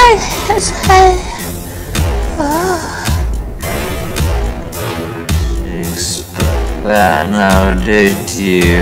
That now did you?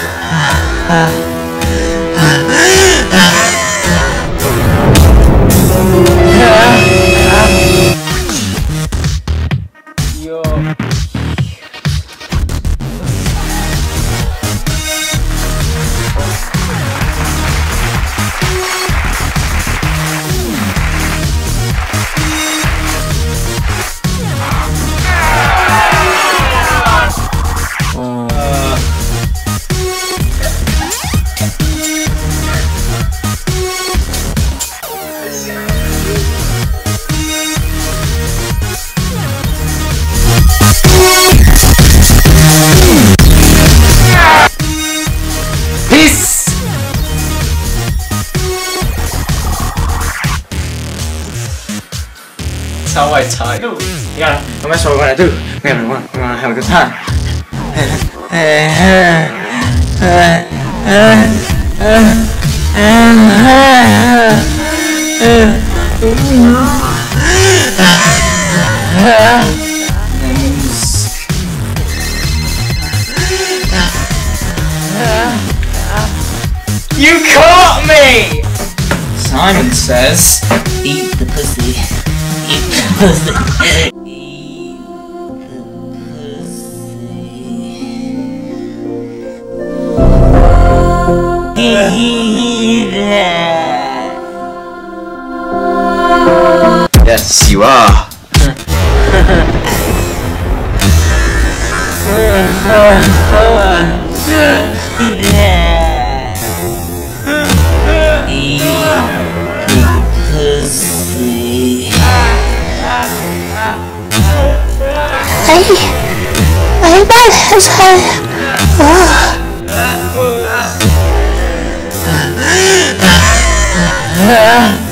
Peace! So I tell you, that's what we're gonna do. We're gonna have a good time. You caught me! Simon says, eat the pussy. Eat the pussy. Eat the pussy. Yes, you are. Hey, bad.